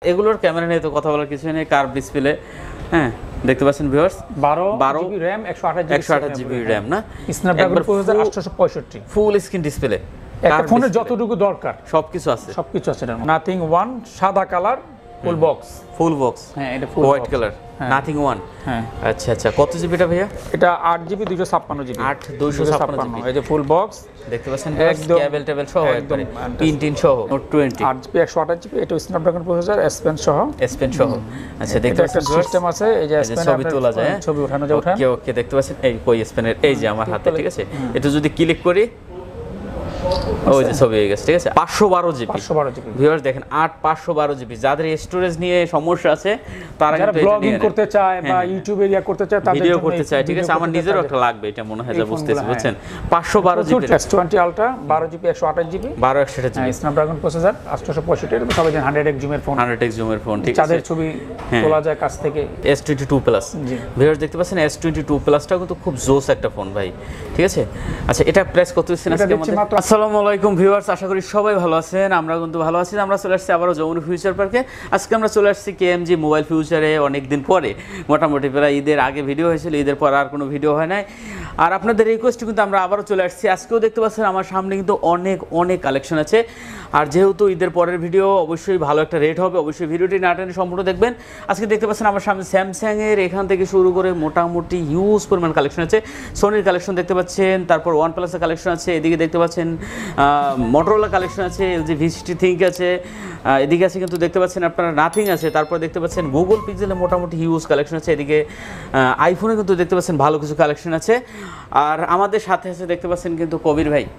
এগুলোর ক্যামেরা নিয়ে তো কথা বলার কিছু নেই, কার্ভ ডিসপ্লে, হ্যাঁ দেখতে পাচ্ছেন viewers, 12 GB RAM 128 GB RAM না, স্ন্যাপড্রাগন 865 ফুল স্ক্রিন ডিসপ্লে, একটা ফোনের যতটুকু দরকার সবকিছু আছে, সবকিছু আছে এর মধ্যে। নাথিং 1 সাদা কালার ফুল বক্স, হ্যাঁ এটা ফুল হোয়াইট কালার, নাথিং 1, হ্যাঁ আচ্ছা আচ্ছা। কত জিবি এটা ভাইয়া? এটা 8 জিবি 256 জিবি, 256 জিবি, এই যে ফুল বক্স দেখতে পাচ্ছেন, কেবল টেবল সহ একবারে পিন সহ, নোট 20 8 জিবি 128 জিবি, এটা স্ন্যাপড্রাগন প্রসেসর, এস পেন সহ। আচ্ছা দেখতে পাচ্ছেন সিস্টেম আছে, এই যে এস পেন ছবি তোলা যায়, ছবি ওঠানো যায়, ওকে ওকে দেখতে পাচ্ছেন, এই কই এস পেনের, এই যে আমার হাতে, ঠিক আছে, এটা যদি ক্লিক করি ওই যে ছবি হয়ে গেছে, ঠিক আছে। 512 জিবি ভিউয়ার্স দেখেন, 512 জিবি। যাদের স্টোরেজ নিয়ে সমস্যা আছে তারা কিন্তু এটা ব্লগিং করতে চায় বা ইউটিউবে ইয়া করতে চায়, তাদের ভিডিও করতে চায়, ঠিক আছে, আমার নিজেরও একটা লাগবে, এটা মনে হয় যা বুঝতেছি, বুঝছেন। 512 GB S20 ultra 12 GB 128 GB 128 GB Snapdragon processor 865, এটা সবাই জানেন 100x জুমের ফোন, 100x জুমের ফোন, ঠিক আছে, যাদের ছবি তোলা যায় কাছ থেকে। S22 প্লাস ভিউয়ার্স দেখতে পাচ্ছেন, S22 প্লাসটা কিন্তু খুব জোস একটা ফোন ভাই, ঠিক আছে। আচ্ছা এটা প্রাইস কত দিচ্ছেন আজকে আমাদের? আসসালামু আলাইকুম ভিউয়ার্স, আশা করি সবাই ভালো আছেন, আমরা কিন্তু ভালো আছি। আমরা চলে আসছি আবারও যমুনা ফিউচার পার্কে। আজকে আমরা চলে আসছি KMG মোবাইল ফিউচারে, অনেকদিন পরে, মোটামুটি প্রায় ঈদের আগে ভিডিও হয়েছিল, ঈদের পর আর কোনো ভিডিও হয় নাই। আর আপনাদের রিকোয়েস্টে কিন্তু আমরা আবারও চলে আসছি। আজকেও দেখতে পাচ্ছেন আমার সামনে কিন্তু অনেক কালেকশন আছে। আর যেহেতু ঈদের পরের ভিডিও অবশ্যই ভালো একটা রেট হবে, অবশ্যই ভিডিওটি না টেনে সম্পূর্ণ দেখবেন। আজকে দেখতে পাচ্ছেন আমার সামনে স্যামসাংয়ের এখান থেকে শুরু করে মোটামুটি হিউজ পরিমাণ কালেকশন আছে। সোনির কালেকশন দেখতে পাচ্ছেন, তারপর OnePlus-এর কালেকশন আছে, এদিকে দেখতে পাচ্ছেন মোটরোলা কালেকশন আছে, LG V60 Think আছে, এদিকে আছে কিন্তু দেখতে পাচ্ছেন আপনারা নাথিং আছে, তারপর দেখতে পাচ্ছেন গুগল পিক্সেলের মোটামুটি হিউজ কালেকশন আছে, এদিকে আইফোনে কিন্তু দেখতে পাচ্ছেন ভালো কিছু কালেকশন আছে। আর আমাদের সাথে আছে দেখতে পাচ্ছেন কিন্তু কবির ভাই।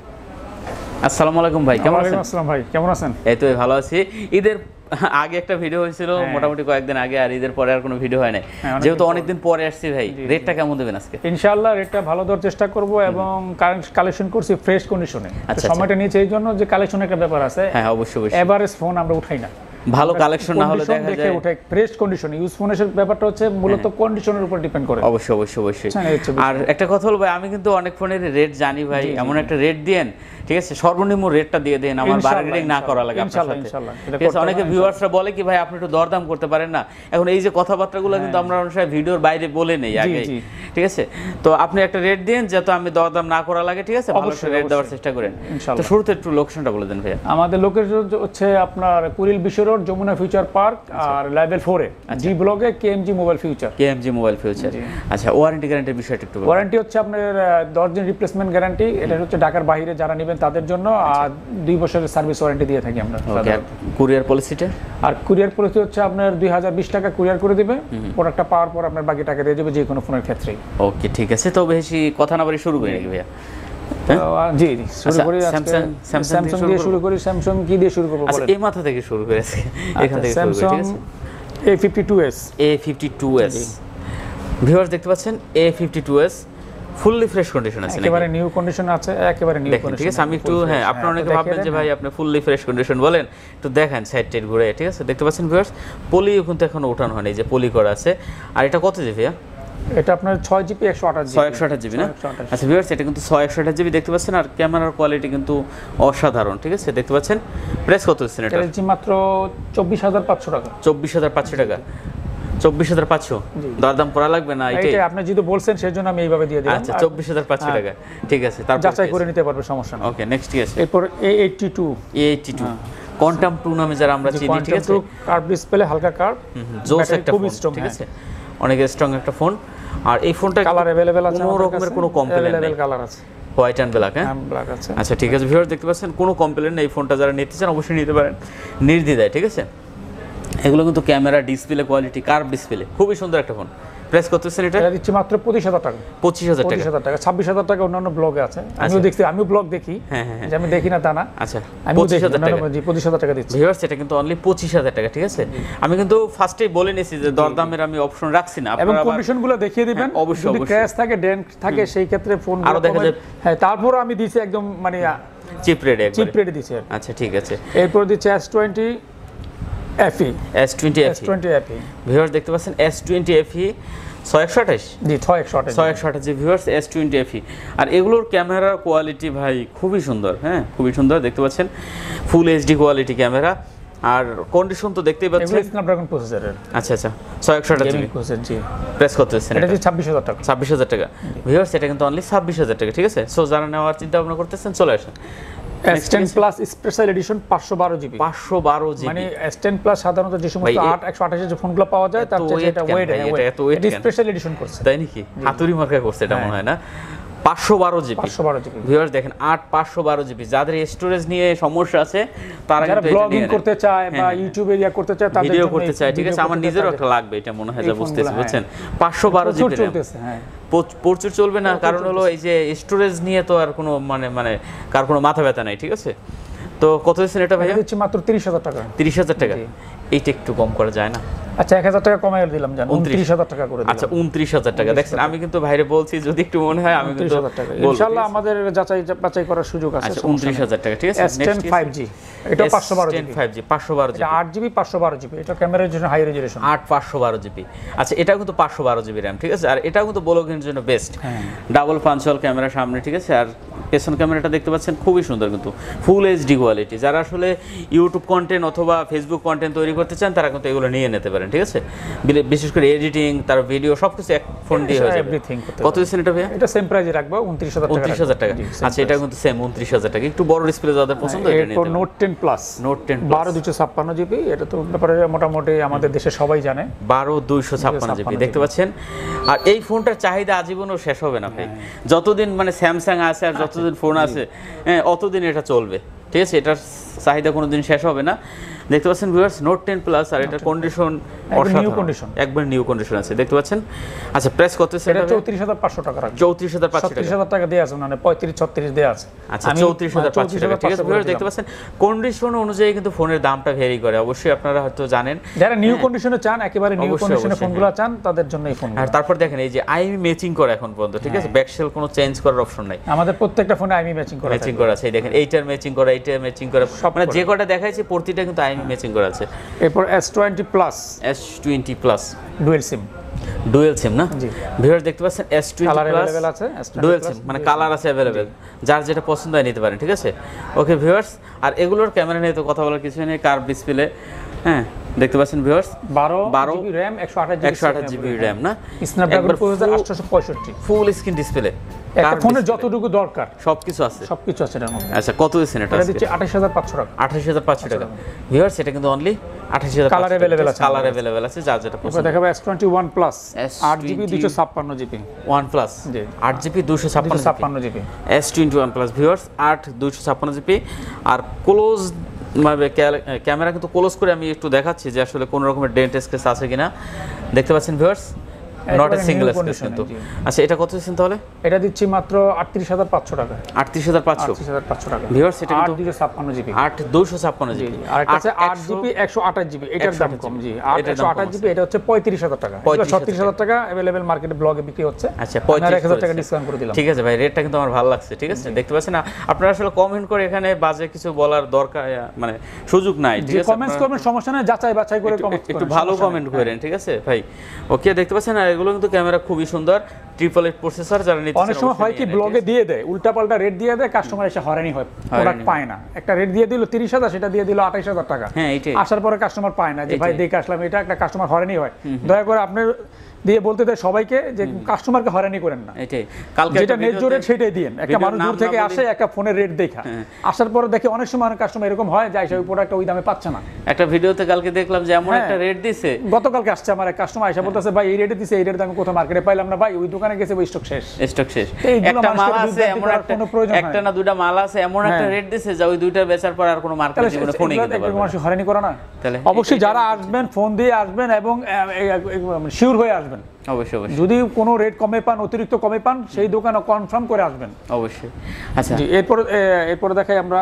আসসালামু আলাইকুম ভাই, কেমন আছেন? আসসালাম ভাই, কেমন আছেন? এই তো ভালো আছি। ঈদের আগে একটা ভিডিও হয়েছিল মোটামুটি কয়েকদিন আগে, আর ঈদের পরে আর কোনো ভিডিও হয় নাই, যেহেতু অনেকদিন পরে আসছি ভাই। রেটটা কেমন দেবেন আজকে? ইনশাআল্লাহ রেটটা ভালো দেওয়ার চেষ্টা করব, এবং কালেকশন করছি ফ্রেশ কন্ডিশনে। সময়টা নিয়েছে এই জন্য যে কালেকশনের একটা ব্যাপার আছে, হ্যাঁ অবশ্যই এভারেজ ফোন আমরা উঠাই না, ভালো কালেকশন না হলে দেখা যায় উঠে ফ্রেশ কন্ডিশন। ইউজ ফোনের ব্যাপারটা হচ্ছে মূলত কন্ডিশনের উপর ডিপেন্ড করে। অবশ্যই। আর একটা কথা বলবো, আমি কিন্তু অনেক ফোনের রেট জানি ভাই, এমন একটা রেট দেন, ঠিক আছে, সর্বনিম্ন রেটটা দিয়ে দেন, আমার বার্গেনিং না করা লাগে আপনার সাথে, ঠিক আছে। অনেকে ভিউয়ার্সরা বলে কি ভাই আপনি একটু দরদাম করতে পারেন না, এখন এই যে কথাবার্তাগুলো কিন্তু আমরা অনেক সময় ভিডিওর বাইরে বলে নেই আগে, ঠিক আছে। তো আপনি একটা রেট দেন যাতে আমি দরদাম না করা লাগে, ঠিক আছে, ভালো রেট দেওয়ার চেষ্টা করেন। তো শুরুতে একটু লোকেশনটা বলে দেন ভাই। আমাদের লোকেশন হচ্ছে আপনার Kuril Bishwa road, Jamuna future park, আর লেভেল 4 এ জি ব্লকে KMG মোবাইল ফিউচার। আচ্ছা ওয়ারেন্টি গ্যারান্টির বিষয়টা একটু বলুন। ওয়ারেন্টি হচ্ছে আপনার 10 দিন রিপ্লেসমেন্ট গ্যারান্টি, এটা হচ্ছে ঢাকার বাইরে যারা নেবেন তাদের জন্য, আর 2 বছরের সার্ভিস ওয়ারেন্টি দিয়ে থাকি আমরা। কুরিয়ার পলিসিটা? আর কুরিয়ার পলিসি হচ্ছে আপনার 2020 টাকা কুরিয়ার করে দিবে, প্রোডাক্টটা পাওয়ার পর আপনার বাকি টাকা দিয়ে দেবে যে কোনো ফোনের ক্ষেত্রে। ওকে ঠিক আছে, তো বেশি কথা না বলে শুরু করি নাকি ভাইয়া? জি শুরু করি। স্যামসাং দিয়ে শুরু করি। স্যামসাং কি দিয়ে শুরু করব বলেন? এই মাথা থেকে শুরু করে আজকে এখান থেকে শুরু করি, ঠিক আছে। A52s ভিউয়ার্স দেখতে পাচ্ছেন, A52s ফুললি ফ্রেশ কন্ডিশন আছে, একেবারে নিউ কন্ডিশন আছে, একেবারে নিউ কন্ডিশন, ঠিক আছে। আমি একটু আপনারা অনেকে ভাববেন যে ভাই আপনি ফুললি ফ্রেশ কন্ডিশন বলেন, একটু দেখেন সাইড টাইড ঘুরে, ঠিক আছে। দেখতে পাচ্ছেন ভিউয়ার্স, পলিও কিন্তু এখনো ওঠানো হয়নি, যে পলি করা আছে। আর এটা কত জিবি? এটা আপনার 6 জিবি 128 জিবি না? আচ্ছা ভিউয়ার্স, এটা কিন্তু 128 জিবি দেখতে পাচ্ছেন, আর ক্যামেরার কোয়ালিটি কিন্তু অসাধারণ, ঠিক আছে। দেখতে পাচ্ছেন প্রাইস কত দিচ্ছেন এটা? এটা মাত্র 24,500 টাকা। 24,500 টাকা। 24,500 দরদাম করা লাগবে না? এটা আপনি যেহেতু বলছেন সেজন্য আমি এইভাবে দিয়ে দিলাম। আচ্ছা 24,500 টাকা, ঠিক আছে। তারপর যাচাই করে নিতে পারবে, সমস্যা না। ওকে নেক্সট কি আছে? এরপর A82 কোয়ান্টাম 2 নামে যারা আমরা চিনি, ঠিক আছে। কার্ভ ডিসপ্লে, হালকা কার্ভ, জোস একটা ফোন, ঠিক আছে, অনেক স্ট্রং একটা ফোন। আর এই ফোনটা কালার अवेलेबल আছে, কোনো রকমের কোনো কমপ্লেইন নেই, কালার আছে, হোয়াইট এন্ড ব্ল্যাক। হ্যাঁ ব্ল্যাক আছে। আচ্ছা ঠিক আছে ভিউয়ার্স দেখতে পাচ্ছেন, কোনো কমপ্লেইন নেই। এই ফোনটা যারা নিতে চান অবশ্যই নিতে পারেন নির্দ্বিধায়, ঠিক আছে। এগুলো কিন্তু camera, display quality, curve display, খুবই সুন্দর একটা ফোন। প্রাইস কত আছে এটা? এটা দিচ্ছি মাত্র 25,000 টাকা। 25,000 টাকা। 26,000 টাকা অন্যান্য ব্লগে আছে, আমিও দেখছি, আমিও ব্লগ দেখি, যে আমি দেখি না তা না। আচ্ছা আমি 25,000 টাকা, জি 25,000 টাকা দিচ্ছি ভিউয়ার্স, এটা কিন্তু অনলি 25,000 টাকা, ঠিক আছে। আমি কিন্তু ফার্স্টেই বলে নিয়েছি যে দরদামের আমি অপশন রাখছি না, এবং কন্ডিশনগুলো দেখিয়ে দিবেন। অবশ্যই যদি ক্র্যাশ থাকে, ডেন্ট থাকে, সেই ক্ষেত্রে ফোন আরো দেখা যায়। হ্যাঁ তারপর আমি দিছি একদম মানে চিপ রেট দিছি। আচ্ছা ঠিক আছে। এরপর দিচ্ছি S20 FE। ভিউয়ার্স দেখতে পাচ্ছেন S20 FE 628 G 628 G viewers, S20 FE। আর এগুলোর ক্যামেরার কোয়ালিটি ভাই খুবই সুন্দর, হ্যাঁ খুবই সুন্দর। দেখতে পাচ্ছেন ফুল HD কোয়ালিটি ক্যামেরা, আর কন্ডিশন তো দেখতেই পাচ্ছেন, এগুলো স্ন্যাপড্রাগন প্রসেসরের। আচ্ছা 6128 জিবি প্রসেসর। জি, প্রেস করতেছেন এটা 26000 টাকা। 26000 টাকা ভিউয়ার্স, এটা কিন্তু অনলি 26000 টাকা। ঠিক আছে, সো যারা নেওয়ার চিন্তা ভাবনা করতেছেন চলে আসেন। S10 plus special edition 512 GB. 512 GB মানে S10 প্লাস সাধারণত যে সমস্ত 128 যে ফোনগুলো পাওয়া যায় তার চেয়ে এটা ওয়েট, এটা স্পেশাল এডিশন করছে, তাই নাকি? হাতুড়ি মার্কা করছে এটা মনে হয় না? 512 জিবি। ভিউয়ার্স দেখেন 512 জিবি। যাদের স্টোরেজ নিয়ে সমস্যা আছে তারা কিন্তু ব্লগিং করতে চায় বা ইউটিউবে করতে চায়, তাদের ভিডিও করতে চায়, ঠিক আছে, আমার নিজেরও একটা লাগবে এটা মনে হয়, যা বুঝতেছি, বুঝছেন? 512 জিবি চলতেছে। হ্যাঁ, প্রচুর চলবে না, কারণ হলো এই যে স্টোরেজ নিয়ে তো আর কোনো মানে কার কোনো মাথা ব্যথা নাই। ঠিক আছে, তো কত দিচ্ছেন এটা ভাইয়া? দিচ্ছি মাত্র 30000 টাকা। 30000 টাকা? এইটা একটু কম করা যায় না? আচ্ছা 1000 টাকা কমাই দিলাম, জান 29000 টাকা করে দিলাম। আচ্ছা 29000 টাকা। দেখছেন আমি কিন্তু ভাইরে বলছি যদি একটু মনে হয় আমি কিন্তু 29000 টাকা ইনশাআল্লাহ আমাদের বাছাই করার সুযোগ আছে। আচ্ছা 29000 টাকা। ঠিক আছে, S10 5G এটা 512 GB. 5G 512 GB, 8 GB 512 GB. এটা ক্যামেরার জন্য হাই রেজোলিউশন। 512 জিবি। আচ্ছা এটাও কিন্তু 512 জিবি র‍্যাম। ঠিক আছে, আর এটাও কিন্তু ব্লগিংয়ের জন্য best. Double punch hole camera সামনে, ঠিক আছে, আর পেছন ক্যামেরাটা দেখতে পাচ্ছেন খুবই সুন্দর, কিন্তু ফুল এইচডি কোয়ালিটি। যারা আসলে ইউটিউব কন্টেন্ট অথবা ফেসবুক কন্টেন্ট তৈরি করতে চান তারা কিন্তু এগুলো নিয়ে নিতে পারেন। ঠিক আছে, বিশেষ করে এডিটিং, তার ভিডিও সবকিছু এক ফোন দিয়ে হয়ে যাবে। কত দিচ্ছেন এটা ভাইয়া? এটা সেম প্রাইসে রাখবো 29000 টাকা। আচ্ছা এটা কিন্তু সেম 29000 টাকা। একটু বড় ডিসপ্লে যাদের পছন্দ এটা নিতে পারেন। Note 10 plus, note 10 12 256 GB. এটা তো ব্যাপারে মোটামুটি আমাদের দেশে সবাই জানে। 12 256 জিবি দেখতে পাচ্ছেন। আর এই ফোনটার চাহিদা আজীবনও শেষ হবে না ভাই। যতদিন মানে স্যামসাং আছে আর যতদিন ফোন আছে, হ্যাঁ, অতদিন এটা চলবে। ঠিক আছে, এটার চাহিদা কোনোদিন শেষ হবে না। দেখতে পাচ্ছেন ভিউয়ার্স নোট 10 প্লাস, আর এটা কন্ডিশন নিউ কন্ডিশন, একবার নিউ কন্ডিশন আছে, দেখতে পাচ্ছেন। আচ্ছা প্রাইস কত আছে এটা? 34500 টাকা রাখা। 34500 টাকা। 37000 টাকা দেয়া আছে, মানে 35 36 দেয়া আছে। আচ্ছা 34500 টাকা। ঠিক আছে ভিউয়ার্স দেখতে পাচ্ছেন কন্ডিশন অনুযায়ী কিন্তু ফোনের দামটা ভেরি করে, অবশ্যই আপনারা হয়তো জানেন। যারা নিউ কন্ডিশনে চান, একেবারে নিউ কন্ডিশনে ফোনগুলো চান, তাদের জন্য এই ফোন। আর তারপর দেখেন এই যে আইএমই ম্যাচিং করে এখন পর্যন্ত। ঠিক আছে, ব্যাকশেল কোনো চেঞ্জ করার অপশন নাই। আমাদের প্রত্যেকটা ফোনে আইএমই ম্যাচিং করা আছে। এই দেখেন এইটার ম্যাচিং করা, এইটার ম্যাচিং করা, মানে যে কটা দেখাইছে প্রতিটা কিন্তু আইএমই ম্যাচিং করা আছে। এরপর S20 plus, S20 plus dual SIM না? জি ভিউয়ার দেখতে পাচ্ছেন S20 প্লাস আছে, ডুয়াল সিম মানে কালার আছে अवेलेबल, যার যেটা পছন্দ হয় নিতে পারেন। ঠিক আছে, ওকে ভিউয়ার্স, আর এগুলোর ক্যামেরা নিয়ে তো কথা বলার কিছু নেই, কার্ভ ডিসপ্লে। হ্যাঁ দেখতে পাচ্ছেন viewers 12 GB RAM 128 GB RAM না? Snapdragon processor 865 full screen display. একটা ফোনে যতটুকু দরকার সবকিছু আছে এটার মধ্যে। আচ্ছা কত দিচ্ছেন এটা? এটা দিচ্ছে 28500 টাকা। 28500 টাকা ভিউয়ার্স, এটা কিন্তু অনলি 28500 কালার अवेलेबल আছে, যার যেটা পছন্দ। এবার দেখাবো S21 plus 8 GB 256 GB. 1 plus 8 GB 256 GB. S21 plus viewers 8 256 GB. আর ক্লোজ মানে ক্যামেরা কিন্তু ক্লোজ করে আমি একটু দেখাচ্ছি যে আসলে কোন রকমের ডেন্ট স্ক্র্যাচ আছে কিনা। দেখতে পাচ্ছেন viewers not a single scratch কিন্তু। আচ্ছা এটা কত দিচ্ছেন তাহলে? এটা দিচ্ছি মাত্র 38500 টাকা। 38500 টাকা ভিউয়ার্স, এটা কিন্তু 256 জিবি। 8256 জিবি। আর এটা আছে 8 জিবি 128 জিবি, এটার দাম কম। জি 128 জিবি, এটা হচ্ছে 35000 টাকা। 36000 টাকা अवेलेबल মার্কেটে ব্লগে বিক্রি হচ্ছে। আচ্ছা 35000 টাকা ডিসকাউন্ট করে দিলাম। ঠিক আছে ভাই, রেটটা কিন্তু আমার ভালো লাগছে। ঠিক আছে, দেখতে পাচ্ছেন না আপনারা আসলে কমেন্ট করে এখানে বাজে কিছু বলার দরকার মানে সুযোগ নাই। ঠিক আছে, কমেন্টস করবেন, সমস্যা নাই, যাচাই বাছাই করে কমেন্ট একটু ভালো কমেন্ট করেন। ঠিক আছে ভাই, ওকে দেখতে পাচ্ছেন। আর এগুলো কিন্তু ক্যামেরা খুবই সুন্দর, 888 প্রসেসর। যারা নিতে অনেক সময় হয় কি ব্লগে দিয়ে দেয়, উল্টাপাল্টা রেট দিয়ে দেয়, কাস্টমার এসে হয়রানি হয়, প্রোডাক্ট পায় না। একটা রেট দিয়ে দিল 30000, সেটা দিয়ে দিল 28000 টাকা। হ্যাঁ এইটাই, আসার পরে কাস্টমার পায় না যে ভাই দেখে আসলাম, এটা একটা কাস্টমার হয়রানি হয়। দয়া করে আপনি দিয়ে বলতে দেয় সবাইকে যে কাস্টমারকে হয়রানি করেন না। এটাই কালকে যেটা ন্যায্য রেট সেটাই দিন। একটা মানুষ দূর থেকে আসে একটা ফোনের রেট দেখা, আসার পরে দেখে অনেক সময় কাস্টমার এরকম হয় যে ওই প্রোডাক্ট ওই দামে পাচ্ছে না। একটা ভিডিওতে কালকে দেখলাম যে এমন একটা রেট দিছে, গতকালকে আসছে আমার এক কাস্টমার এসে বলতেছে ভাই এই রেটে দিছে, এই রেটের দামে কোথাও মার্কেটে পাইলাম না ভাই, ওই দোকানে গেছে ওই স্টক শেষ। একটা মাল আছে এমন একটা না দুইটা মাল আছে এমন একটা রেট দিছে যে ওই দুইটা বেচার পর আর কোনো মার্কেটে জীবনে ফোনই কিনতে পারবে না। মানুষ হয়রানি করে না? তাহলে অবশ্যই যারা আসবেন ফোন দিয়ে আসবেন এবং শিওর হয়ে আসবেন। অবশ্যই যদি কোনো রেট কমে পান, অতিরিক্ত কমে পান, সেই দোকানে কনফার্ম করে আসবেন অবশ্যই। আচ্ছা এরপর দেখাই আমরা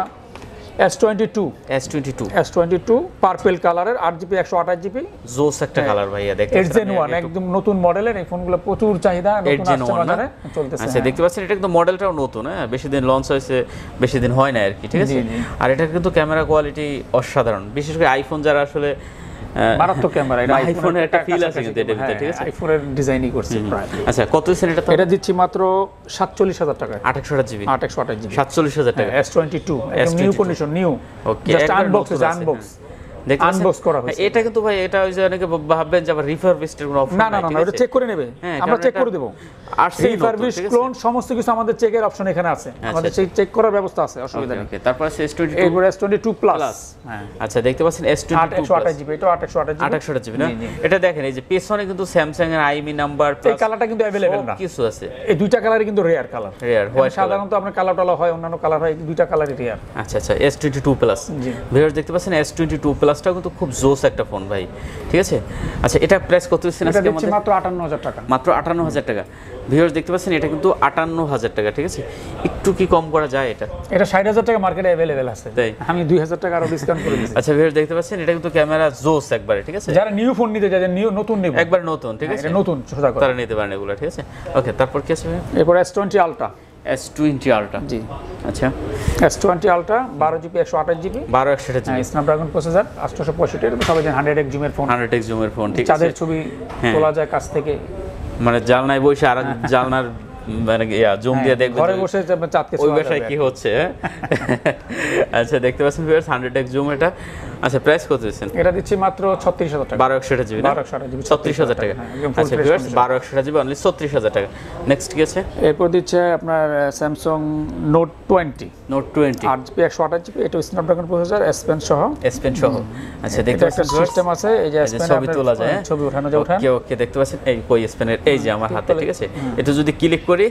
S22 পার্পল কালারের 8 জিবি 128 জিবি জোস একটা কালার ভাইয়া। দেখতে পাচ্ছেন Gen 1 একদম নতুন মডেলের এই ফোনগুলো প্রচুর চাহিদা, নতুন আসছে বাজারে চলতেছে। আচ্ছা দেখতে পাচ্ছেন এটা কিন্তু মডেলটাও নতুন, হ্যাঁ বেশি দিন লঞ্চ হয়েছে, বেশি দিন হয় না আর কি। ঠিক আছে, আর এটা কিন্তু ক্যামেরা কোয়ালিটি অসাধারণ, বিশেষ করে আইফোন যারা আসলে মারাত্মক ক্যামেরা, এটা আইফোনের একটা ফিল আছে কিন্তু এর ভিতরে। ঠিক আছে, আইফোনের ডিজাইনই করছে প্রায়। আচ্ছা কত দিচ্ছেন এটা? এটা দিচ্ছি মাত্র 47000 টাকা। 128 জিবি 128 জিবি 47000 টাকা। S22 একদম new condition, new just unbox. Unbox করা হয়েছে। এটা কিন্তু ভাই এটা ওই যে অনেকে ভাববেন যে আবার রিফারবিশড এর কোনো অপশন না, এটা চেক করে নেবে, আমরা চেক করে দেব। আর রিফারবিশ, ক্লোন সমস্ত কিছু আমাদের চেকের অপশন এখানে আছে, আমাদের চেক করার ব্যবস্থা আছে, অসুবিধা নেই। তারপর আছে S22, এরপর S22 প্লাস। আচ্ছা দেখতে পাচ্ছেন S22 828 জিবি, এটা 828 জিবি না। এটা দেখেন এই যে পেছনে কিন্তু স্যামসাং এর আইএমই নাম্বার প্লাস এই কালারটা কিন্তু अवेलेबल না, কিছু আছে। এই দুইটা কালারই কিন্তু রেয়ার কালার, হোয়াইট সাধারণত আপনার কালার টালা হয়, অন্যান্য কালার হয়, দুইটা কালারই রেয়ার। আচ্ছা S22 প্লাস ভিউয়ার্স দেখতে পাচ্ছেন S22 প্লাসটা কিন্তু খুব জোস একটা ফোন ভাই, ঠিক আছে। আচ্ছা এটা প্রাইস কত দিচ্ছেন আজকে আমাদের? মাত্র 58000 টাকা, মাত্র 58000 টাকা। ভিউয়ার্স দেখতে পাচ্ছেন এটা কিন্তু 58000 টাকা, ঠিক আছে। একটু কি কম করা যায়? এটা 60000 টাকা মার্কেটে अवेलेबल আছে, তাই আমি 2000 টাকা আরো ডিসকাউন্ট করে দিয়েছি। আচ্ছা ভিউয়ার্স দেখতে পাচ্ছেন এটা কিন্তু ক্যামেরা জোস একবারে, ঠিক আছে। যারা নিউ ফোন নিতে চায়, নিউ নতুন নেবে, একবার নতুন, ঠিক আছে, এটা নতুন সোজা করে তারা নিতে পারেন এগুলো, ঠিক আছে। ওকে তারপর কি আছে? এরপর S20 আলট্রা। S20 আলট্রা, জি আচ্ছা। S20 ultra 12 GB 128 GB 128 GB Snapdragon processor 865 এর সবাই জানেন 100x জুমের ফোন, 100x জুমের ফোন, ঠিক আছে। চাঁদের ছবি তোলা যায় কাছ থেকে, মানে জানলায় বসে আর জানলার মানে জুম দিয়ে দেখবেন ঘরে বসে চাঁদকে ওই বাসায় কি হচ্ছে। আচ্ছা দেখতে পাচ্ছেন ভিউয়ার্স 100x জুম এটা। আচ্ছা প্রাইস কত দিচ্ছেন? এটা দিচ্ছি মাত্র 36000 টাকা, 128 জিবি, 128 জিবি 36000 টাকা। আচ্ছা ভিউয়ার্স 128 জিবি অনলি 36000 টাকা। নেক্সট কি আছে? এরপর দিচ্ছে আপনার স্যামসাং নোট 20 8 জিবি 128 জিবি, এটা স্ন্যাপড্রাগন প্রসেসর, S Pen সহ। আচ্ছা দেখতে পাচ্ছেন সিস্টেম আছে, এই যে S Pen ছবি তোলা যায়, ছবি ওঠানো যায়, ওঠান। ওকে দেখতে পাচ্ছেন এই কই S Pen এর এই যে আমার হাতে, ঠিক আছে। এটা যদি ক্লিক করি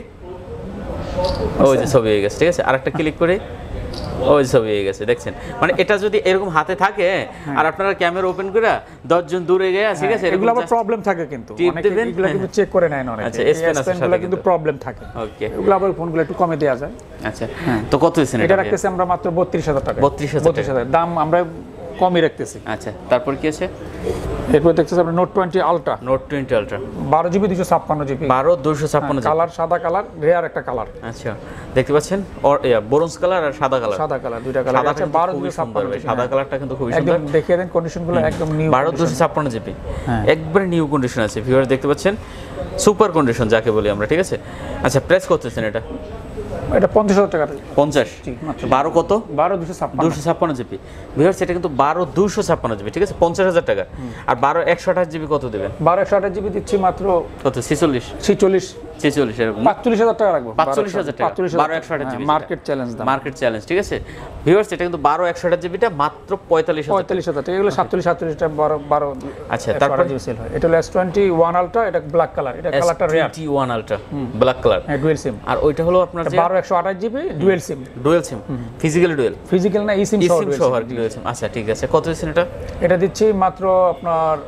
ওই যে ছবি হয়ে গেছে, ঠিক আছে। আরেকটা ক্লিক করি ওই ছবি হয়ে গেছে, দেখছেন। মানে এটা যদি এরকম হাতে থাকে আর আপনারা ক্যামেরা ওপেন করে 10 জন দূরে গিয়ে, ঠিক আছে, এগুলো আবার প্রবলেম থাকে কিন্তু অনেকে এগুলো কিন্তু চেক করে নেয় না অনেকে। আচ্ছা S Pen গুলো কিন্তু প্রবলেম থাকে, ওকে এগুলো আবার ফোনগুলো একটু কমে দেয়া যায়। আচ্ছা তো কত দিবেন এটা? রাখতেছি আমরা মাত্র 32000 টাকা, 32000 দাম আমরা কমই রাখতেছি। আচ্ছা তারপর কি আছে? এরপর দেখতেছি আপনি note 20 ultra, 12 GB 256 GB, 256 colour সাদা কালার, রেয়ার একটা কালার। আচ্ছা দেখতে পাচ্ছেন ব্রোঞ্জ কালার আর সাদা কালার দুইটা কালার আছে। 12 256 জিবি সাদা কালারটা কিন্তু খুবই সুন্দর, একদম দেখিয়ে দেন কন্ডিশনগুলো একদম নিউ, 12 256 জিবি একবারে নিউ কন্ডিশন আছে। ভিউয়ার দেখতে পাচ্ছেন সুপার কন্ডিশন যাকে বলি আমরা, ঠিক আছে। আচ্ছা প্রাইস কত দিচ্ছেন এটা? এটা 50000 টাকা, 50 12 কত? 12 256 জিবি। ভিউয়ার্স এটা কিন্তু 12 256 জিবি, ঠিক আছে, 50000 টাকা। আর 12 128 জিবি কত দিবেন? 12 128 জিবি দিচ্ছি মাত্র কত? 46 এরকম 45000 টাকা রাখবো, 45000 টাকা, 12 128 জিবি মার্কেট চ্যালেঞ্জ, ঠিক আছে। ভিউয়ার্স এটা কিন্তু 12 128 জিবিটা মাত্র 45000 টাকা, এগুলো 47 টা 12। আচ্ছা তারপর সেল হয়। এটা হলো S21 আলট্রা, এটা ব্ল্যাক কালার, এটা কালারটা rare, S21 ultra black colour, হ্যাঁ ডুয়াল সিম। আর ওইটা হলো আপনার যে 12 128 জিবি ডুয়াল সিম, ফিজিক্যাল না eSIM সহ ডুয়াল সিম। আচ্ছা ঠিক আছে, কত দিচ্ছেন এটা? এটা দিচ্ছি মাত্র আপনার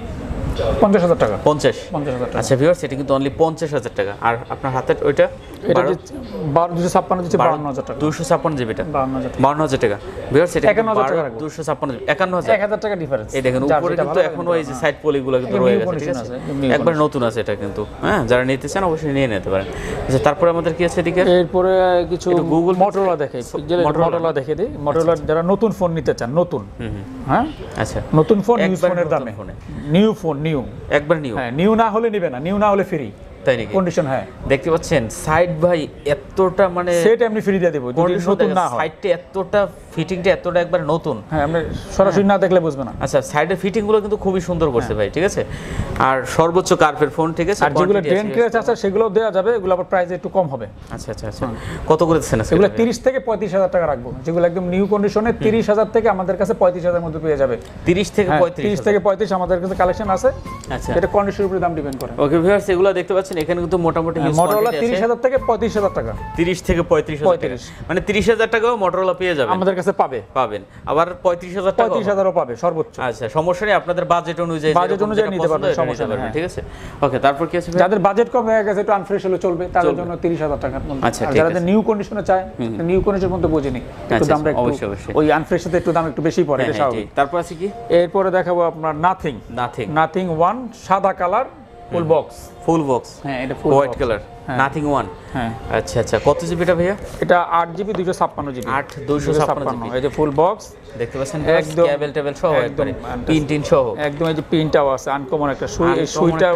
50000 টাকা, 50000 টাকা। আচ্ছা ভিউয়ার্স এটা কিন্তু অনলি 50000 টাকা। আর আপনার হাতে ওইটা এটা 12 256 দিচ্ছি 52000 টাকা, 256 জিবিটা 52000 টাকা। ভিউয়ার্স এটা 256 জিবি 1000 টাকা ডিফারেন্স। এই দেখেন উপরে কিন্তু এখনো এই যে সাইড পলিগুলো কিন্তু রয়ে গেছে, ঠিক আছে, একবার নতুন আছে এটা কিন্তু। হ্যাঁ যারা নিতে চান অবশ্যই নিয়ে নিতে পারেন। আচ্ছা তারপরে আমাদের কি আছে এদিকে? এরপরে কিছু গুগল মোটরোলা দেখাই, মোটরোলা দেখে দিই। মোটরোলা যারা নতুন ফোন নিতে চান, নতুন, হ্যাঁ আচ্ছা নতুন ফোন, নিউ ফোনের দামে, নিউ ফোন, নিউ একবার নিউ, হ্যাঁ নিউ না হলে নেবে না, নিউ না হলে ফ্রি, তাই নাকি কন্ডিশন? হ্যাঁ দেখতে পাচ্ছেন সাইড ভাই এতটা, মানে সেট এমনি ফ্রি দিয়ে দেব যদি নতুন না হয়। সাইডটা এতটা, ফিটিংটা এতটা একবার নতুন, হ্যাঁ আপনি সরাসরি না দেখলে বুঝবেন না। আচ্ছা সাইডের ফিটিং গুলো কিন্তু খুবই সুন্দর করছে ভাই, ঠিক আছে। আর সর্বোচ্চ কার্ভের ফোন, ঠিক আছে। আর যেগুলো ডেন্ট ক্র্যাচ আছে সেগুলো দেওয়া যাবে, এগুলো আবার প্রাইস একটু কম হবে। আচ্ছা আচ্ছা আচ্ছা কত করে দিচ্ছেন আজকে? এগুলো 30 থেকে 35000 টাকা রাখবো, যেগুলো একদম নিউ কন্ডিশনে 30000 থেকে আমাদের কাছে 35000 এর মধ্যে পেয়ে যাবে। 30 থেকে 35 আমাদের কাছে কালেকশন আছে। আচ্ছা এটা কন্ডিশনের উপরে দাম ডিপেন্ড করে। ওকে ভিউয়ার্স এগুলো দেখতে পাচ্ছেন এখানে কিন্তু মোটামুটি মোটরোলা 30000 থেকে 35000 টাকা, 30 থেকে 35000, মানে 30000 টাকাও মোটরোলা পেয়ে যাবেন আমাদের কাছে, পাবেন। আবার 35000 টাকা 35000ও পাবে সর্বোচ্চ। আচ্ছা সমস্যা নেই, আপনাদের বাজেট অনুযায়ী নিতে পারবেন, সমস্যা নেই, ঠিক আছে। ওকে তারপর কি আছে? যাদের বাজেট কম হয়ে গেছে, একটু আনফ্রেশ হলে চলবে, তাদের জন্য 30000 টাকার মধ্যে। আচ্ছা যারা নিউ কন্ডিশনে চায়, নিউ কন্ডিশনের মধ্যে বুঝে নি একটু দামটা একটু অবশ্যই ওই আনফ্রেশ সাথে একটু দাম একটু বেশি পড়ে, এটা স্বাভাবিক। তারপর আছে কি? এরপরে দেখাবো আপনার নাথিং 1 সাদা কালার, ফুল বক্স, হ্যাঁ এটা ফুল হোয়াইট কালার, নাথিং 1, হ্যাঁ আচ্ছা আচ্ছা কত জিবি এটা ভাইয়া? এটা 8 জিবি 256 জিবি, 8 256 জিবি। এই যে ফুল বক্স দেখতে পাচ্ছেন, একদম কেবল টেবিল সহ, একদম পিন সহ, একদম এই যে পিনটাও আছে আনকমন একটা সুই, এই সুইটা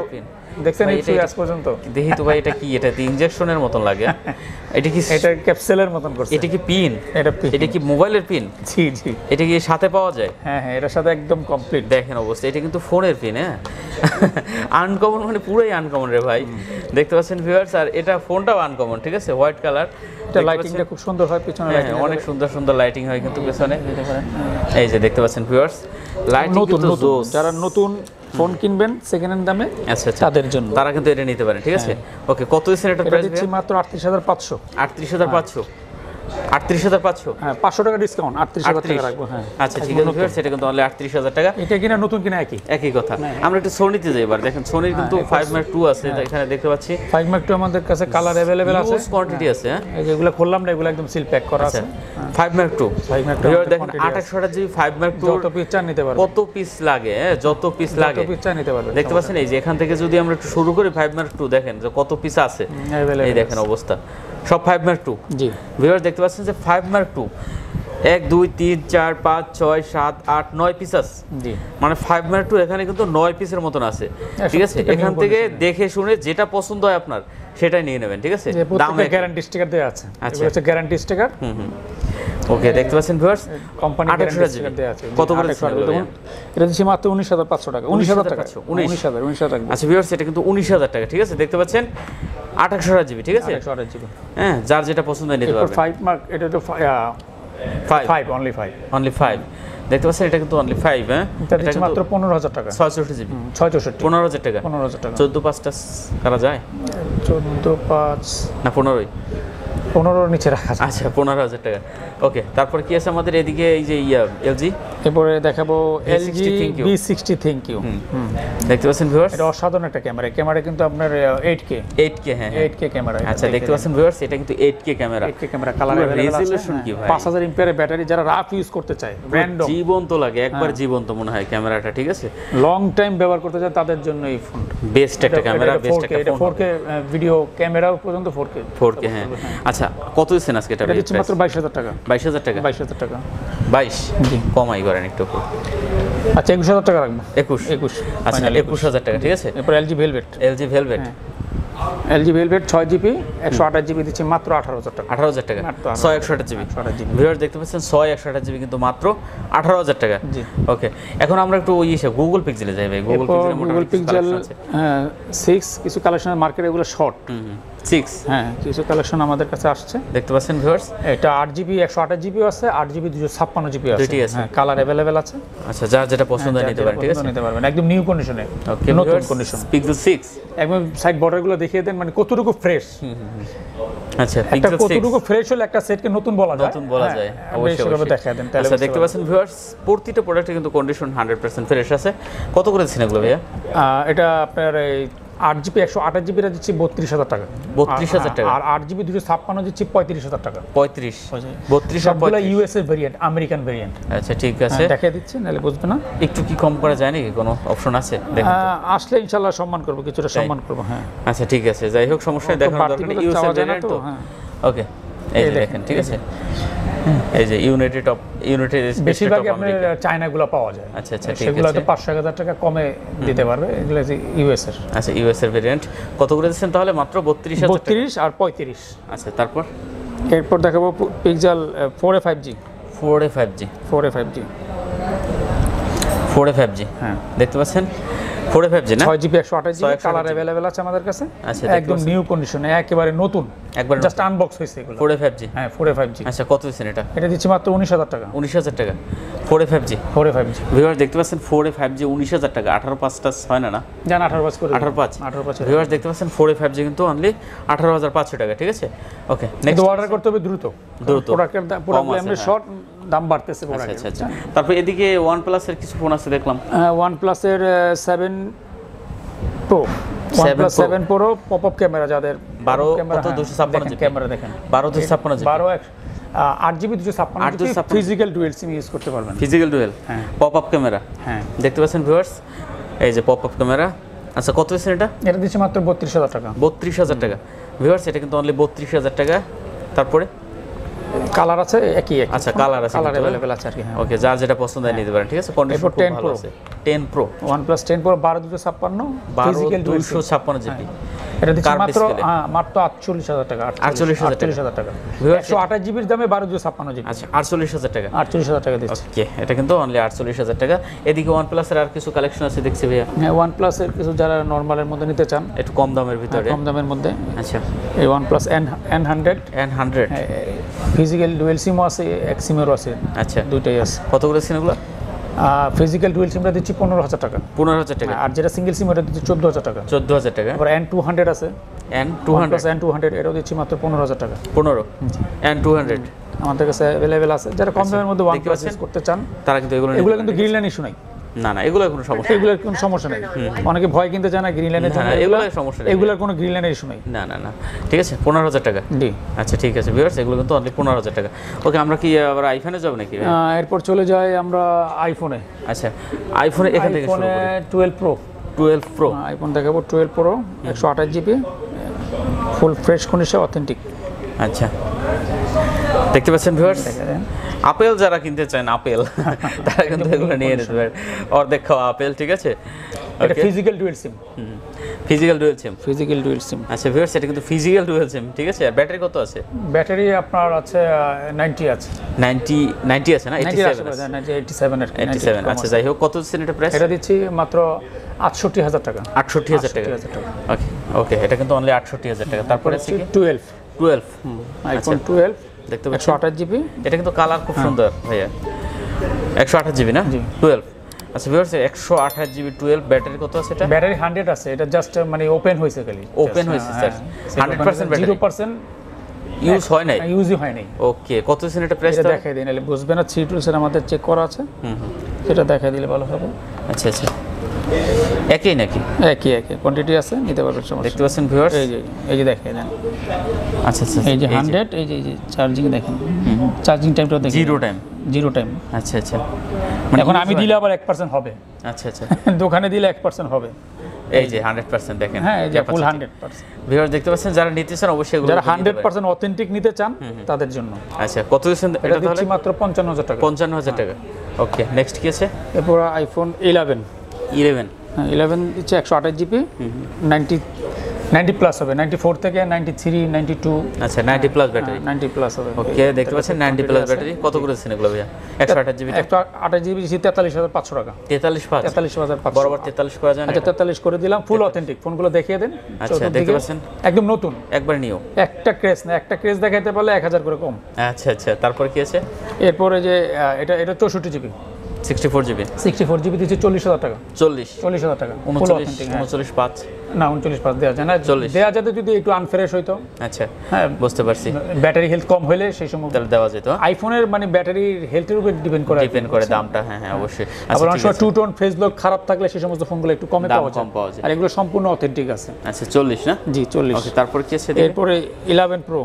দেখছেন আজ পর্যন্ত? দেখি তো ভাই, এটা কি? এটা তো ইনজেকশনের মতন লাগে। এটা কি? এটা ক্যাপসুলের মতন করছে। এটা কি পিন? এটা কি মোবাইলের পিন? জি জি। এটা কি সাথে পাওয়া যায়? হ্যাঁ হ্যাঁ, এটার সাথে একদম কমপ্লিট। দেখেন অবস্থা, এটা কিন্তু ফোনের পিন। হ্যাঁ, আনকমন, মানে পুরোই আনকমন রে ভাই। দেখতে পাচ্ছেন ভিউয়ার্স, আর এটা ফোনটাও আনকমন, ঠিক আছে, হোয়াইট কালার। এটা লাইটিংটা খুব সুন্দর হয়, পিছনে লাইটিং অনেক সুন্দর সুন্দর লাইটিং হয় কিন্তু পেছনে। এই যে দেখতে পাচ্ছেন ভিউয়ার্স, লাইটিং কিন্তু জোস। যারা নতুন ফোন কিনবেন সেকেন্ড হ্যান্ড দামে, আচ্ছা তাদের জন্য, তারা কিন্তু এটা নিতে পারেন, ঠিক আছে। ওকে, কত দিচ্ছেন এটা প্রাইস? দিচ্ছি মাত্র 38500। 38500, 38500। হ্যাঁ, 500 টাকা ডিসকাউন্ট, 38000 টাকা রাখবো। হ্যাঁ, আচ্ছা ঠিক আছে ভিউয়ার্স, এটা কিন্তু অনলি 38000 টাকা। এটা কিনা নতুন কিনা একই কথা। আমরা একটু সোনিতে যাই এবার। দেখেন সোনির কিন্তু 5 Mark 2 আছে, এখানে দেখতে পাচ্ছি 5 Mark 2 আমাদের কাছে কালার अवेलेबल আছে, হিউজ কোয়ান্টিটি আছে। হ্যাঁ, এই যেগুলো খুললাম না, এগুলো একদম সিল প্যাক করা আছে। 5 Mark 2 ভিউয়ার দেখেন, 2800 জিবি 5 Mark 2, যত পিস চান নিতে পারবেন, কত পিস লাগে, যত পিস লাগে যত পিস চান নিতে পারবেন। দেখতে পাচ্ছেন, এই যে এখান থেকে যদি আমরা একটু শুরু করি 5 Mark 2, দেখেন যে কত পিস আছে। এই দেখেন অবস্থা, সব 5 Mark 2। জি ভিউয়ার দেখতে পাচ্ছেন যে 5 Mark 2 1 2 3 4 5 6 7 8 9 পিস আছে। জি, মানে 5 Mark 2 এখানে কিন্তু 9 পিসের মতন আছে, ঠিক আছে। এখান থেকে দেখে শুনে যেটা পছন্দ হয় আপনার সেটাই নিয়ে নেবেন, ঠিক আছে। দামে গ্যারান্টি স্টিকার দেয়া আছে, এগুলো হচ্ছে গ্যারান্টি স্টিকার। ওকে, দেখতে পাচ্ছেন ভিউয়ার্স, কোম্পানি গ্যারান্টি স্টিকার দেয়া আছে। কত করে দিচ্ছেন? এটা দিচ্ছি মাত্র 19500 টাকা। 19000 টাকা, 19000 টাকা। আচ্ছা ভিউয়ার্স, এটা কিন্তু 19000 টাকা, ঠিক আছে। দেখতে পাচ্ছেন 2800 জিবি, ঠিক আছে, 2800 জিবি। হ্যাঁ, যার যেটা পছন্দ হয় নিতে পারবেন। 5 Mark, এটা তো 5 অনলি 5 দেখতে পাচ্ছেন, এটা কিন্তু অনলি 5। হ্যাঁ, এটা দিচ্ছি মাত্র 15000 টাকা। 664 জিবি, 15000 টাকা। 15000 টাকা। 14 5 টা করা যায়? 14 5 না 15ই? 15 নিচে রাখা যায়। আচ্ছা, 15000 টাকা। ওকে, তারপর কি আছে আমাদের এদিকে? এই যে এলজি, এরপরে দেখাবো এলজি V60 থ্যাংক ইউ। দেখতে পাচ্ছেন ভিউয়ার্স, এটা অসাধারণ একটা ক্যামেরা কিন্তু আপনার 8K। হ্যাঁ 8K ক্যামেরা। আচ্ছা, দেখতে পাচ্ছেন ভিউয়ার্স, এটা কিন্তু 8K camera. 8K camera, colour resolution কি ভাই, 5000 এমপিআর ব্যাটারি, যারা রাফ ইউজ করতে চায়, র্যান্ডম জীবন্ত লাগে, একবার জীবন্ত মনে হয় ক্যামেরাটা, ঠিক আছে। লং টাইম ব্যবহার করতে চায় তাদের জন্য এই ফোন বেস্ট একটা ক্যামেরা, বেস্ট একটা ফোন। 4K ভিডিও ক্যামেরা পর্যন্ত 4K। হ্যাঁ, আচ্ছা, কত দিচ্ছেন আজকে এটা? দিচ্ছি মাত্র 22000 টাকা। 22000 টাকা? 22000 টাকা। 22 জি, কমাই করেন একটু। আচ্ছা, 21000 টাকা রাখবো। 21। আচ্ছা, 21000 টাকা, ঠিক আছে। এরপর LG velvet. LG velvet 6GB 128GB দিচ্ছি মাত্র 18000 টাকা। 18000 টাকা, 6 128GB। ভিউয়ার্স দেখতে পাচ্ছেন, 6 128GB কিন্তু মাত্র 18000 টাকা। জি, ওকে, এখন আমরা একটু গুগল পিক্সেলে যাই ভাই। গুগল পিক্সেল 6 কিছু কালেকশন মার্কেটে, এগুলো শর্ট 6। হ্যাঁ, কিছু কালেকশন আমাদের কাছে আসছে, দেখতে পাচ্ছেন ভিউয়ার্স। এটা 8GB 128GB আছে, 8GB 256GB আছে। দুটোই আছে, কালার अवेलेबल আছে। আচ্ছা, যার যেটা পছন্দ নিতে পারেন, ঠিক আছে, নিতে পারবেন একদম নিউ কন্ডিশনে। ওকে, নতুন কন্ডিশন পিক্সেল 6 একদম সাইড বর্ডারগুলো দেখিয়ে দেন, মানে কতটুকু ফ্রেশ। আচ্ছা, পিক্সেল 6 কতটুকু ফ্রেশ হলে একটা সেটকে নতুন বলা যায়, অবশ্যই দেখায় দেন। আচ্ছা, দেখতে পাচ্ছেন ভিউয়ার্স, প্রতিটা প্রোডাক্টে কিন্তু কন্ডিশন 100% ফ্রেশ আছে। কত করে দিচ্ছেন এগুলো ভাইয়া? এটা আপনার এই 8GB 128GB টা দিচ্ছি 32000 টাকা। 32000 টাকা। আর 8GB 256 দিচ্ছি 35000 টাকা। 35 32 সবগুলো ইউএসএ ভেরিয়েন্ট, আমেরিকান ভেরিয়েন্ট। আচ্ছা, ঠিক আছে, দেখিয়ে দিচ্ছি, নালে বুঝবে না। একটু কি কম করা যায় নাকি? কোনো অপশন আছে? দেখুন, আসলে ইনশাআল্লাহ সম্মান করব, কিছুটা সম্মান করব। হ্যাঁ, আচ্ছা, ঠিক আছে, যাই হোক, সমস্যা দেখানোর দরকার নেই, ইউএসএ ভেরিয়েন্ট তো। ওকে, এই যে দেখেন, ঠিক আছে, এই যে ইউনাইটেড বেশিরভাগ আপনার চায়নাগুলো পাওয়া যায়। আচ্ছা আচ্ছা, ঠিক আছে, সেগুলো তো 500,000 টাকা কমে দিতে পারবে, এগুলো যে ইউএস এর। আচ্ছা, ইউএস এর ভেরিয়েন্ট কত করে দিচ্ছেন তাহলে? মাত্র 32000 টাকা। 32 আর 35। আচ্ছা, তারপর এরপর দেখাবো pixel 4A 5G। 4A 5G। হ্যাঁ, দেখতে পাচ্ছেন 4A 5G না? 6GB 128GB কালার अवेलेबल আছে আমাদের কাছে। আচ্ছা, একদম নিউ কন্ডিশনে, একেবারে নতুন, একবার জাস্ট আনবক্স হইছে এগুলো। 4A 5G। হ্যাঁ, 4A 5G। আচ্ছা, কত দিচ্ছেন এটা? এটা দিচ্ছি মাত্র 19000 টাকা। 19000 টাকা 4A 5G। 4A 5G viewers দেখতে পাচ্ছেন, 4A 5G 19000 টাকা। 18 5 টা হয় না? জান 18 পাস করে 18 5। ভিউয়ার্স দেখতে পাচ্ছেন, 4A 5G কিন্তু অনলি 18500 টাকা, ঠিক আছে। ওকে, নেক্সট অর্ডার করতে হবে দ্রুত। প্রোডাক্টের পুরোপুরি আমরা শর্ট দাম বাড়তেছে প্রোডাক্ট। আচ্ছা আচ্ছা, তারপর এদিকে OnePlus এর কিছু ফোন আছে দেখলাম। OnePlus এর 7 Pro, OnePlus 7 Pro popup camera, যাদের 12 কত 256 ক্যামেরা দেখেন, 12 256 8GB 256 ফিজিক্যাল ডুয়াল সিম ইউজ করতে পারবেন। ফিজিক্যাল ডুয়াল, হ্যাঁ, পপআপ ক্যামেরা। হ্যাঁ, দেখতে পাচ্ছেন ভিউয়ার্স, এই যে পপআপ ক্যামেরা। আচ্ছা, কত দিচ্ছেন এটা? এটা দিচ্ছি মাত্র 32000 টাকা। 32000 টাকা ভিউয়ার্স, এটা কিন্তু অনলি 32000 টাকা। তারপরে কালার আছে একই। আচ্ছা, কালার আছে, কালার अवेलेबल আছে আর কি। ওকে, যার যেটা পছন্দ হয় নিতে পারেন, ঠিক আছে। কন্ডিশন খুব ভালো আছে। 10 Pro, OnePlus 10 Pro 12256 physical 256 GB. এটা দিচ্ছি মাত্র 48000 টাকা। 48000 টাকা। 128 জিবির দামে 12256 জিবি। আচ্ছা, 48000 টাকা। 48000 টাকা দিচ্ছি। ওকে, এটা কিন্তু অনলি 48000 টাকা। এদিকে OnePlus এর আর কিছু কালেকশন আছে দেখছি ভাইয়া। হ্যাঁ, OnePlus এর কিছু যারা নরমালের মধ্যে নিতে চান, একটু কম দামের ভিতরে, কম দামের মধ্যে। আচ্ছা, এই OnePlus N100 ফিজিক্যাল ডুয়াল সিমও আছে, এক সিমেরও আছে। আচ্ছা, দুইটাই আছে। কত করে সিম এগুলো? ফিজিক্যাল ডুয়াল সিমটা দিচ্ছি 15000 টাকা। 15000 টাকা। আর যেটা সিঙ্গেল সিম ওটা দিচ্ছি 14000 টাকা। 14000 টাকা। আবার N200 আছে, N200 এটাও দিচ্ছি মাত্র 15000 টাকা। 15 N200 আমাদের কাছে अवेलेबल আছে। যারা কম দামের মধ্যে OnePlus ইউজ করতে চান তারা কিন্তু এগুলো কিন্তু গ্রিন লাইন ইস্যু নাই। না না, এগুলোর কোনো সমস্যা, এগুলোর কোনো সমস্যা নাই। অনেকে ভয় কিনতে চায় না গ্রিন লাইনের জন্য, এগুলোর সমস্যা নেই, এগুলোর কোনো গ্রিন লাইনের ইস্যু নাই। না না না, ঠিক আছে। 15000 টাকা। জি, আচ্ছা, ঠিক আছে ভিউয়ার্স, এগুলো কিন্তু অনলি 15000 টাকা। ওকে, আমরা কি আবার আইফোনে যাব নাকি? এরপর চলে যাই আমরা আইফোনে। আচ্ছা, আইফোনে এখান থেকে শুরু করি। 12 Pro। 12 Pro আইফোন দেখাবো। 12 Pro 128 GB, full fresh condition, authentic. আচ্ছা, দেখতে পাচ্ছেন ভিউয়ার্স, আপেল যারা কিনতে চান আপেল তারা কিন্তু এগুলো নিয়ে নিতে পারেন। অর্ধেক খাওয়া আপেল, ঠিক আছে। এটা physical dual SIM. Physical dual SIM. Physical dual SIM. আচ্ছা ভিউয়ার্স, এটা কিন্তু ফিজিক্যাল ডুয়াল সিম, ঠিক আছে। আর ব্যাটারি কত আছে? ব্যাটারি আপনার আছে 90 আছে। 90 আছে না? 87 আছে। 87 এর 87। আচ্ছা, যাই হোক, কত দিচ্ছেন এটা প্রাইস? এটা দিচ্ছি মাত্র 68000 টাকা। 68000 টাকা। ওকে ওকে, এটা কিন্তু অনলি 68000 টাকা। তারপরে আছে কি? 12 আইফোন 12 দেখতে পাচ্ছেন, 128 জিবি। এটা কিন্তু কালার খুব সুন্দর ভাইয়া। 128 জিবি না? 12। আচ্ছা ভিউয়ার্স, 128 জিবি 12, ব্যাটারি কত আছে এটা? ব্যাটারি 100 আছে। এটা জাস্ট মানে ওপেন হইছে খালি। ওপেন হইছে স্যার। 100% ব্যাটারি। 0% ইউজ হয় নাই। ইউজই হয় নাই। ওকে, কত দিচ্ছেন এটা প্রাইস? এটা দেখাই দিন, নাহলে বুঝবে না। 3 টুলস এর আমাদের চেক করা আছে। এটা দেখাই দিলে ভালো হবে। আচ্ছা আচ্ছা, একই নাকি? একই কোয়ান্টিটি আছে, নিতে পারবেন, সমস্যা। দেখতে পাচ্ছেন ভিউয়ার্স, এই যে দেখাই দেন। আচ্ছা আচ্ছা, এই যে 100, এই যে চার্জিং দেখেন। চার্জিং টাইমটা দেখেন। Zero time. আচ্ছা আচ্ছা, এখন আমি দিলে আবার 1% হবে। আচ্ছা আচ্ছা, দোকানে দিলে 1% হবে। এই যে 100% দেখেন। হ্যাঁ, এই যে ফুল 100%। ভিউয়ার্স দেখতে পাচ্ছেন, যারা নিতে চান অবশ্যই এগুলো, যারা 100% অথেন্টিক নিতে চান তাদের জন্য। আচ্ছা, কত দিচ্ছেন এটা? দিচ্ছি মাত্র 55000 টাকা। 55000 টাকা। ওকে, নেক্সট কি আছে? এরপর আইফোন 11 11 দিচ্ছে 128 জিবি, 90 প্লাস হবে। 94 থেকে 93 92। আচ্ছা, 90 প্লাস ব্যাটারি। 90 প্লাস হবে। ওকে, দেখতে পাচ্ছেন 90 প্লাস ব্যাটারি। কত করে দিচ্ছেন এগুলো ভাইয়া? 128 জিবি। 128 জিবি দিচ্ছি 43500 টাকা। 43500 বরাবর 43 করা যায় না? আচ্ছা, 43 করে দিলাম। Full authentic. ফোনগুলো দেখিয়ে দেন। আচ্ছা, দেখতে পাচ্ছেন একদম নতুন, একবার নিও। একটা ক্রেজ না, একটা ক্রেজ দেখাইতে পারলে 1000 করে কম। আচ্ছা আচ্ছা, তারপর কি আছে? এরপরে যে এটা 64 জিবি। 64 জিবি। 64 জিবি দিচ্ছে 40000 টাকা। 40000 টাকা। 39.5 না, 39.5 দেওয়া যায় না। দেওয়া যেত যদি একটু আনফ্রেশ হইতো। আচ্ছা, হ্যাঁ, বুঝতে পারছি। ব্যাটারি হেলথ কম হলে সেই সময় তাহলে দেওয়া যেত। আইফোনের মানে ব্যাটারির হেলথের উপর ডিপেন্ড করে দামটা। হ্যাঁ হ্যাঁ, অবশ্যই। আবার অনেক সময় টু টোন ফেস লক খারাপ থাকলে সেই সমস্ত ফোনগুলো একটু কমে পাওয়া যায়। আর এগুলো সম্পূর্ণ অথেন্টিক আছে। আচ্ছা, 40 না? জি, 40। ওকে, তারপর কি আছে? এরপরে 11 Pro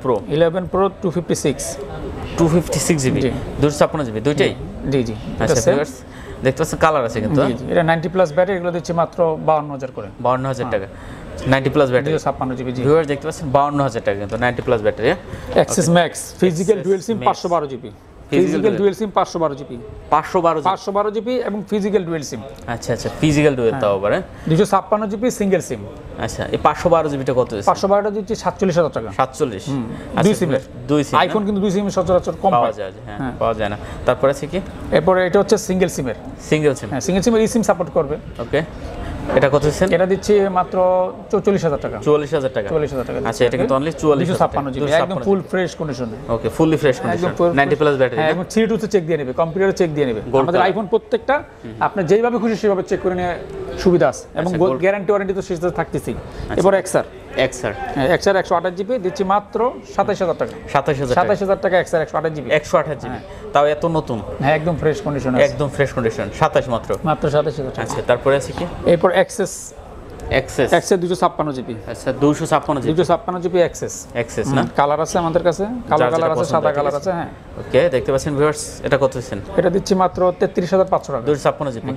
256 জিবি, 256 জিবি, দুইটাই। জি। আচ্ছা ভিউয়ার্স, দেখতে পাচ্ছেন কালার আছে কিন্তু। এটা 90 প্লাস ব্যাটারি, এগুলো দিচ্ছি মাত্র 52000 করে। 52000 টাকা। 90 প্লাস ব্যাটারি, 256 জিবি। ভিউয়ার্স দেখতে পাচ্ছেন 52000 টাকা কিন্তু 90 plus battery. XS max physical dual SIM 512 GB. Physical dual SIM 512 GB. 512 GB এবং ফিজিক্যাল ডুয়াল সিম। আচ্ছা আচ্ছা, ফিজিক্যাল ডুয়াল তাও আবার 256 জিবি সিঙ্গেল সিম। আচ্ছা, এই 512 জিবিটা কত আছে? 512টা দিচ্ছি 47000 টাকা। 47। দুই সিমের। আইফোন কিন্তু দুই সিমের সচরাচর কম পাওয়া যায়। হ্যাঁ, পাওয়া যায় না। তারপর আছে কি? এরপরে এটা হচ্ছে সিঙ্গেল সিমের। হ্যাঁ, সিঙ্গেল সিমের সিম সাপোর্ট করবে। ওকে, এটা কত দিচ্ছেন? এটা দিচ্ছি মাত্র 44000 টাকা। 44000 টাকা। আচ্ছা, এটা কিন্তু অনলি 44056 জিবি, একদম ফুল ফ্রেশ কন্ডিশনে। Okay, fully fresh condition, 90 plus battery. হ্যাঁ, এবং 3 টু চেক দিয়ে নেবে, কম্পিউটারে চেক দিয়ে নেবে। আমাদের আইফোন প্রত্যেকটা আপনি যেইভাবে খুশি সেভাবে চেক করে নিয়ে সুবিধা আছে, এবং গ্যারান্টি ওয়ারেন্টি তো শেষে থাকতেছি। এরপর এক্সআর 128 জিবি দিচ্ছি মাত্র 27000 টাকা। 27000 টাকা এক্সআর 128 জিবি। 128 জিবি, তাও এত নতুন। হ্যাঁ, একদম ফ্রেশ কন্ডিশন, একদম ফ্রেশ কন্ডিশন। 27 মাত্র 27000 টাকা। আচ্ছা, তারপরে আছে কি? এরপর এক্সেস 256 জিবি। আচ্ছা, 256 জিবি এক্সেস না? কালার আছে আমাদের কাছে, কালো কালার আছে, সাদা কালার আছে। হ্যাঁ, ওকে, দেখতে পাচ্ছেন ভিউয়ার্স, এটা কত দিচ্ছেন? এটা দিচ্ছি মাত্র 33500 টাকা। 256 জিবি।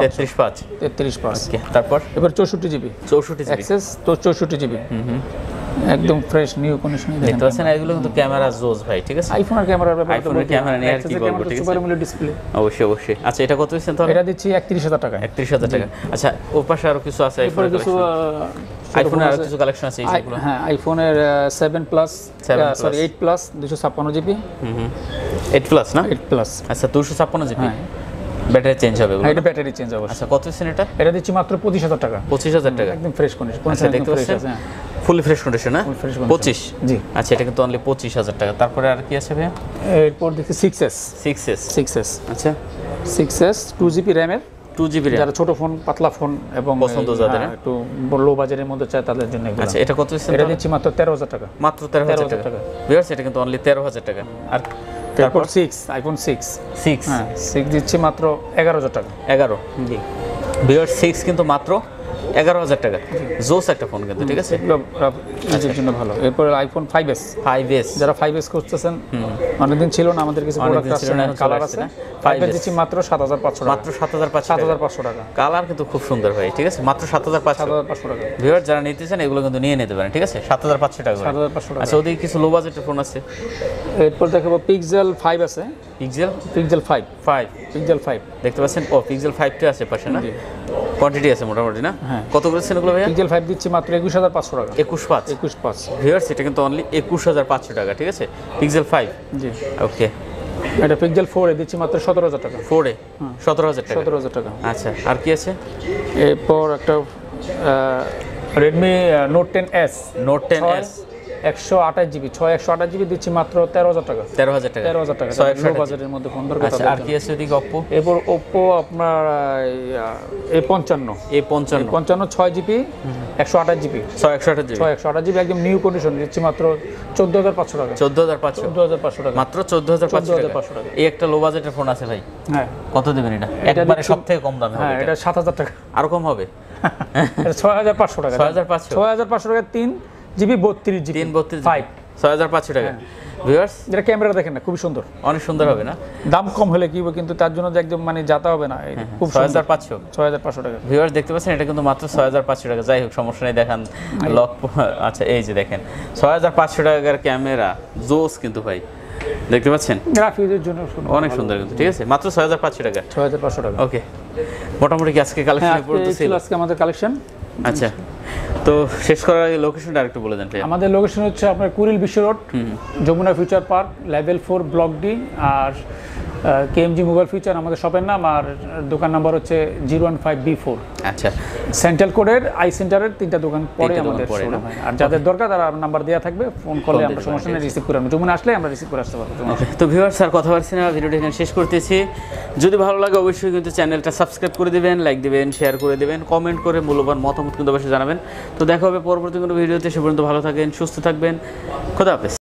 33500। ওকে, তারপর এবার 64 জিবি। এক্সেস তো 64 জিবি। একদম ফ্রেশ নিউ কন্ডিশনে দেখতে পাচ্ছেন এগুলো কিন্তু ক্যামেরা জোস ভাই, ঠিক আছে। আইফোনের ক্যামেরার ব্যাপারে আইফোনের ক্যামেরা নিয়ে আর কি বলবো, ঠিক আছে। সুপার অ্যামোলেড ডিসপ্লে অবশ্যই। আচ্ছা এটা কত দিচ্ছেন তাহলে? এটা দিচ্ছি 31000 টাকা। 31000 টাকা। আচ্ছা ওর পাশে আরো কিছু আছে আইফোনের কিছু আইফোনের আরো কিছু কালেকশন আছে এইগুলো। হ্যাঁ আইফোনের 7 plus sorry 8 plus 256 GB. 8 plus না? 8 প্লাস। আচ্ছা 256 জিবি। ব্যাটারি চেঞ্জ হবে এগুলো? এটা ব্যাটারি চেঞ্জ হবে। আচ্ছা কত দিচ্ছেন এটা? এটা দিচ্ছি মাত্র 25000 টাকা। 25000 টাকা একদম ফ্রেশ কন্ডিশন। আচ্ছা দেখতে পাচ্ছেন ফুলি ফ্রেশ কন্ডিশন না? 25 জি। আচ্ছা এটা কিন্তু অনলি 25000 টাকা। তারপরে আর কি আছে ভাই? এরপর দেখি 6s। 6s আচ্ছা 6s 2GB র‍্যামের, 2GB র‍্যাম। যারা ছোট ফোন, পাতলা ফোন এবং পছন্দ যাদের একটু লো বাজেটের মধ্যে চায় তাদের জন্য এগুলো। আচ্ছা এটা কত দিচ্ছেন? এটা দিচ্ছি মাত্র 13000 টাকা। মাত্র 13000 টাকা। ভিউয়ার্স এটা কিন্তু অনলি 13000 টাকা। আর তারপর 6 আইফোন 6 হ্যাঁ 6 দিচ্ছি মাত্র 11000 টাকা। 11 জি। ভিউয়ার্স 6 কিন্তু মাত্র 11000 টাকা। জোস একটা ফোন কিন্তু, ঠিক আছে। এগুলো ইউজের জন্য ভালো। এরপর আইফোন 5s যারা 5s করতেছেন, অনেকদিন ছিল না আমাদের কিছু প্রোডাক্ট আছে, কালার আছে। 5s দিচ্ছি মাত্র 7500 টাকা। মাত্র 7500 টাকা। কালার কিন্তু খুব সুন্দর ভাই, ঠিক আছে। মাত্র 7500 টাকা। ভিউয়ার যারা নিতে চান এগুলো কিন্তু নিয়ে নিতে পারেন, ঠিক আছে। 7500 টাকা। 7500 টাকা। আচ্ছা ওদিকে কিছু লো বাজেটের ফোন আছে। এরপর দেখাবো পিক্সেল 5 আছে। পিক্সেল 5 দেখতে পাচ্ছেন। ও পিক্সেল 5 টা আছে পাশে না? কোয়ান্টিটি আছে মোটামুটি না? কত করেছেন এগুলো ভাই? পিক্সেল 5 দিচ্ছি মাত্র 21500 টাকা। 21500 ভিউয়ার্স এটা কিন্তু অনলি 21500 টাকা, ঠিক আছে। Pixel 5 G okay. এটা পিক্সেল 4 এ দিচ্ছি মাত্র 17000 টাকা। 4 এ 17000 টাকা। 17000 টাকা। আচ্ছা আর কি আছে? এরপর একটা Redmi Note 10s 128 GB 128 GB দিচ্ছি মাত্র 13000 টাকা। 13000 টাকা। 13000 টাকা। লো বাজেটের মধ্যে ফোন দরকার। আচ্ছা আর কি আছে ওদিকে? Oppo এরপর Oppo আপনার A55 6 জিবি 128 জিবি 128 জিবি একদম নিউ কন্ডিশন দিচ্ছি মাত্র 14500 টাকা। 14500 টাকা। মাত্র 14500 টাকা। এই একটা লো বাজেটের ফোন আছে ভাই। হ্যাঁ কত দিবেন এটা? একবারে সবথেকে কম দামে হবে। হ্যাঁ এটা 7000 টাকা। আরো কম হবে? এটা 6500 টাকা। 6500 টাকা 3 জিবি 32 জিবি 6500 টাকা। ভিউয়ার্স যেটা ক্যামেরা দেখেন না, খুবই সুন্দর, অনেক সুন্দর হবে না? দাম কম হলে কি হবে, কিন্তু তার জন্য যে একদম মানে যাতা হবে না। খুব 6500 টাকা। ভিউয়ার্স দেখতে পাচ্ছেন এটা কিন্তু মাত্র 6500 টাকা। যাই হোক সমস্যা নেই, দেখান লক। আচ্ছা এই যে দেখেন 6500 টাকার ক্যামেরা জোস কিন্তু ভাই, দেখতে পাচ্ছেন। গ্রাফিক্সের জন্য অনেক সুন্দর কিন্তু, ঠিক আছে। মাত্র 6500 টাকা। 6500 টাকা। ওকে মোটামুটি কি আজকে কালেকশন ছিল আজকে আমাদের কালেকশন। আচ্ছা তো শেষ করার আগে লোকেশনটা আরেকটু বলে দেন। আমাদের লোকেশন হচ্ছে আপনার Kuril Bishwa road, Jamuna future park, level 4 block D. আর KMG মোবাইল ফিউচার আমাদের শপের নাম। আর দোকান নাম্বার হচ্ছে 015B4। আচ্ছা সেন্ট্রাল কোডের আই সেন্টারের 3টা দোকান পরে আমাদের শোরুম হয়। আর যাদের দরকার তারা নাম্বার দেওয়া থাকবে, ফোন করলে আমরা সমস্যা নেই, রিসিভ করে আমরা যমুনা আসলে আমরা রিসিভ করে আসতে পারবো। তো ভিউয়ার্স আর কথা বলছি না, ভিডিওটা এখানে শেষ করতেছি। যদি ভালো লাগে অবশ্যই কিন্তু চ্যানেলটা সাবস্ক্রাইব করে দিবেন, লাইক দিবেন, শেয়ার করে দিবেন, কমেন্ট করে মূল্যবান মতামত কিন্তু অবশ্যই জানাবেন। তো দেখা হবে পরবর্তী কোনো ভিডিওতে। সে পর্যন্ত ভালো থাকেন, সুস্থ থাকবেন। খোদা হাফেজ।